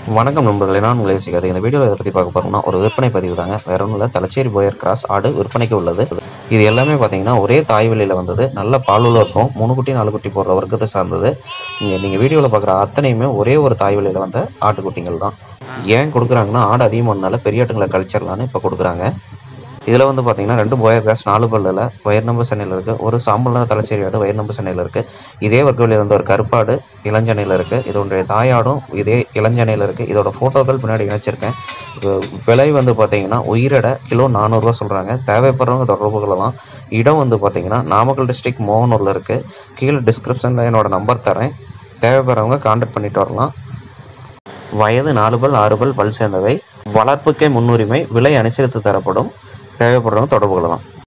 வணக்கம் நண்பர்களே, நான் உங்களை யோசிக்காது. இந்த வீடியோவில் இதை பற்றி பார்க்க போகிறோம்னா ஒரு விற்பனை பதிவு தாங்க. வேற ஒன்றும் இல்லை, தலச்சேரி போயர் கிராஸ் ஆடு விற்பனைக்கு உள்ளது. இது எல்லாமே பார்த்தீங்கன்னா ஒரே தாய் வழியில் வந்தது. நல்ல பாலுள்ள இருக்கும். 3 குட்டி 4 குட்டி போடுற வர்க்கத்தை சார்ந்தது. நீங்கள் வீடியோவில் பார்க்குற அத்தனையுமே ஒரே ஒரு தாய் வழியில் வந்த ஆட்டுக்குட்டிகள் தான். ஏன் கொடுக்குறாங்கன்னா ஆடு அதிகமானால பெரிய ஆட்டுங்களை கழிச்சிடலான்னு இப்போ கொடுக்குறாங்க. இதில் வந்து பார்த்தீங்கன்னா 2 போயர் கிராஸ் 4 பல்லில் வயர் நம்பர் சென்னையில் இருக்குது. ஒரு சாம்பல் நிற தலச்சேரி ஆடு வயர் நம்பர் சென்னையில் இருக்குது. இதே வர்க்க வழியில் வந்து ஒரு கருப்பாடு இளஞ்சனையில் இருக்குது. இதோடைய தாயாடும் இதே இளஞ்சனையில் இருக்குது. இதோட ஃபோட்டோக்கள் பின்னாடி இணைச்சிருக்கேன். விலை வந்து பார்த்தீங்கன்னா உயிரிட கிலோ 400 ரூபா சொல்கிறாங்க. தேவைப்படுறவங்க தொடர்பு கொள்ளலாம். இடம் வந்து பார்த்தீங்கன்னா நாமக்கல் டிஸ்ட்ரிக்ட் மோகனூரில் இருக்குது. கீழே டிஸ்கிரிப்ஷனில் என்னோட நம்பர் தரேன். தேவைப்படுறவங்க கான்டாக்ட் பண்ணிட்டு வரலாம். வயது 4 பல் 6 பல் சேர்ந்தவை. வளர்ப்புக்கே முன்னுரிமை. விலை அனுசரித்து தரப்படும். தேவைப்படுறவங்க தொடர்பு கொள்ளலாம்.